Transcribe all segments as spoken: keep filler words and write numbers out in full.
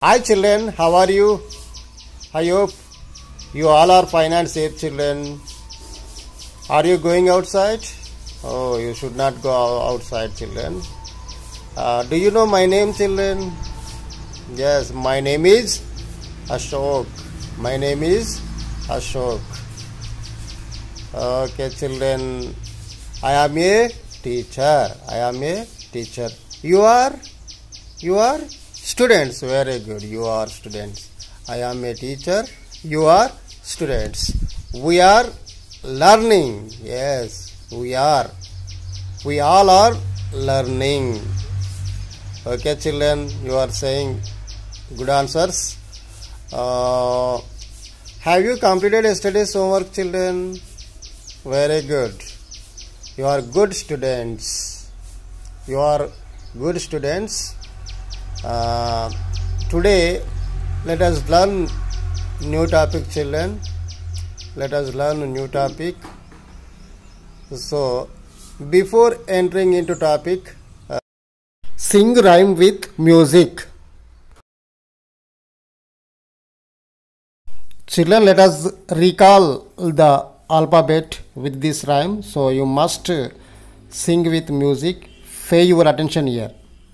Hi children, how are you? I hope you all are fine and safe children. Are you going outside? Oh, you should not go outside children. Uh, do you know my name children? Yes, my name is Ashok. My name is Ashok. Okay children, I am a teacher. I am a teacher. You are? You are? Students. Very good. You are students. I am a teacher. You are students. We are learning. Yes, we are. We all are learning. Okay children, you are saying good answers. Uh, have you completed yesterday's homework children? Very good. You are good students. You are good students. Uh, today let us learn new topic children. Let us learn a new topic. So before entering into topic, uh, sing rhyme with music. Children, let us recall the alphabet with this rhyme. So you must sing with music. Pay your attention here.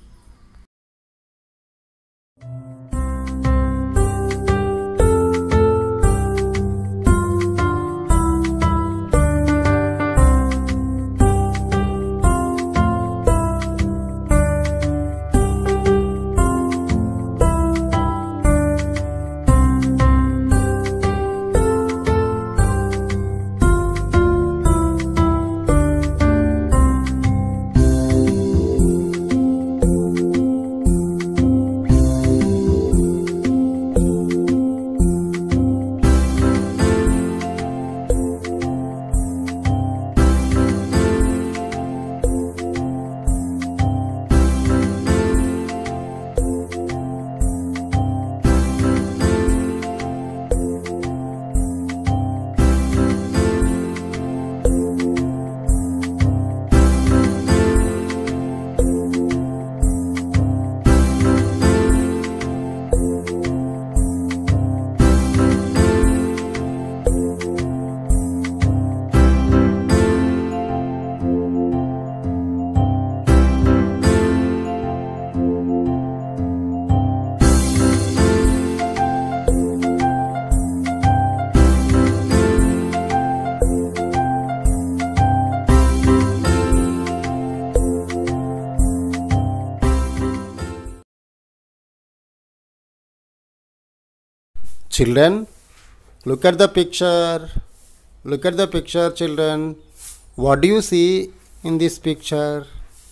Children, look at the picture. Look at the picture, children. What do you see in this picture?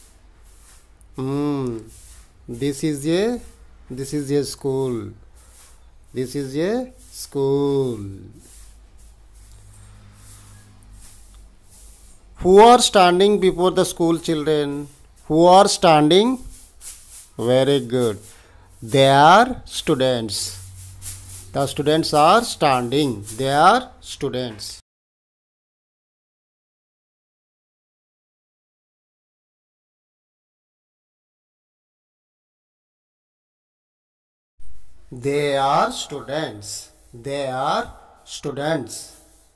Hmm. This is a this is a school. This is a school. Who are standing before the school, children? Who are standing? Very good. They are students. The students are standing. They are students. They are students. They are students.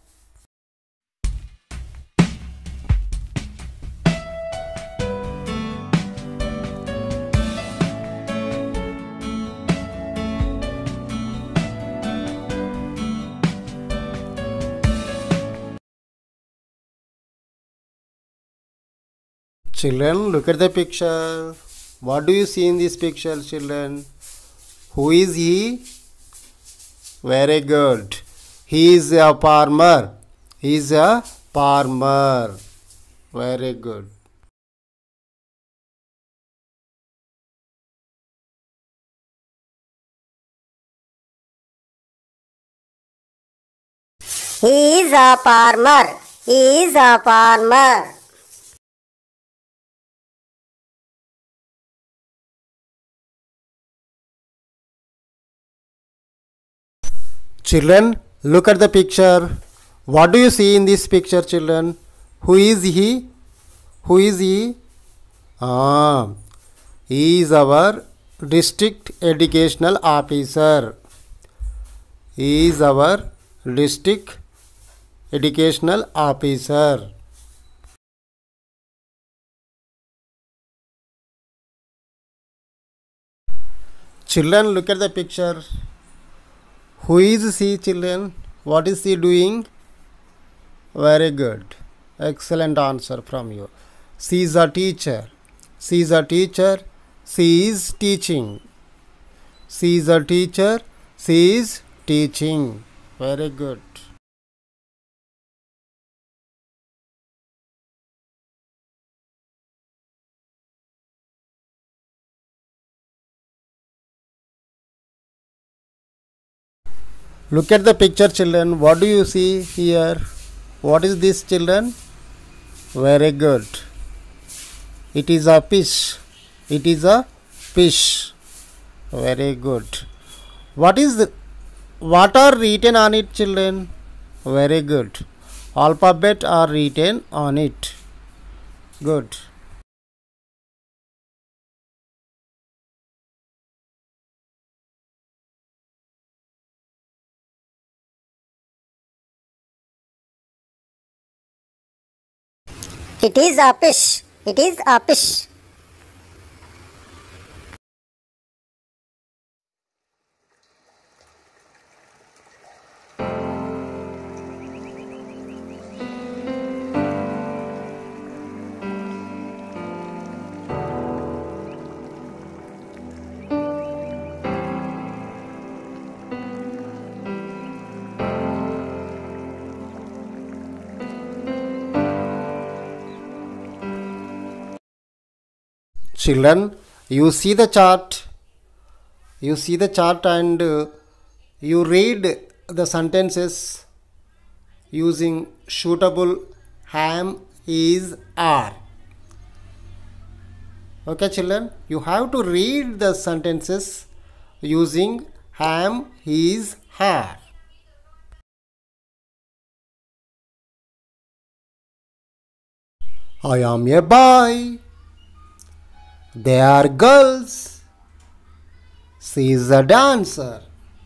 Children, look at the picture. What do you see in this picture, children? Who is he? Very good. He is a farmer. He is a farmer. Very good. He is a farmer. He is a farmer. Children, look at the picture. What do you see in this picture, children? Who is he? Who is he? Ah, he is our district educational officer. He is our district educational officer. Children, look at the picture. Who is she, children? What is she doing? Very good. Excellent answer from you. She is a teacher. She is a teacher. She is teaching. She is a teacher. She is teaching. Very good. Look at the picture, children. What do you see here? What is this, children? Very good. It is a fish. It is a fish. Very good. What is the, what are written on it, children? Very good. Alphabet are written on it. Good. It is a fish. It is a fish. Children, you see the chart. You see the chart and uh, you read the sentences using suitable ham, is, are. Okay, children, you have to read the sentences using ham, is, are. I am a boy. They are girls. She is a dancer.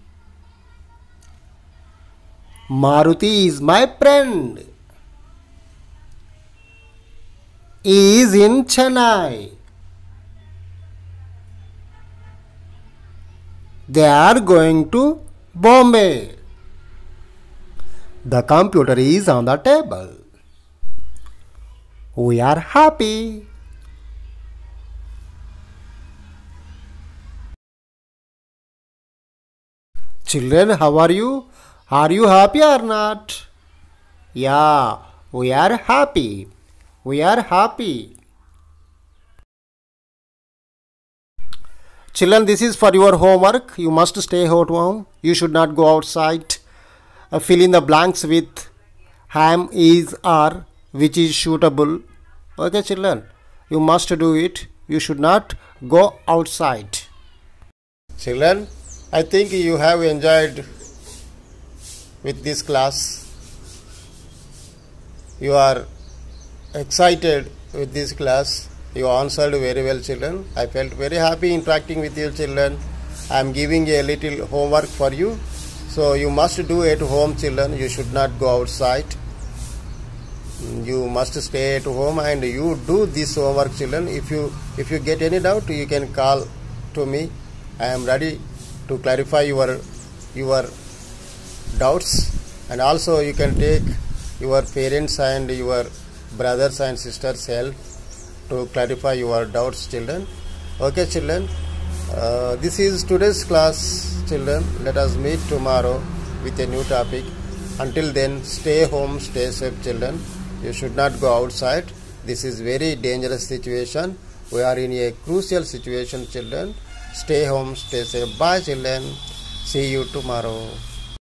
Maruti is my friend. He is in Chennai. They are going to Bombay. The computer is on the table. We are happy. Children, how are you? Are you happy or not? Yeah, we are happy. We are happy. Children, this is for your homework. You must stay at home. You should not go outside. Uh, fill in the blanks with ham, is, are, which is suitable. Okay, children, you must do it. You should not go outside. Children, I think you have enjoyed with this class. You are excited with this class. You answered very well, children. I felt very happy interacting with you, children. I am giving a little homework for you. So you must do at home, children. You should not go outside. You must stay at home and you do this homework, children. If you if you get any doubt, you can call to me. I am ready to clarify your your doubts, and also you can take your parents and your brothers and sisters' help to clarify your doubts, children. Okay, children, uh, this is today's class, children. Let us meet tomorrow with a new topic. Until then, stay home, stay safe, children. You should not go outside. This is very dangerous situation. We are in a crucial situation, children. Stay home, stay safe. Bye, children. See you tomorrow.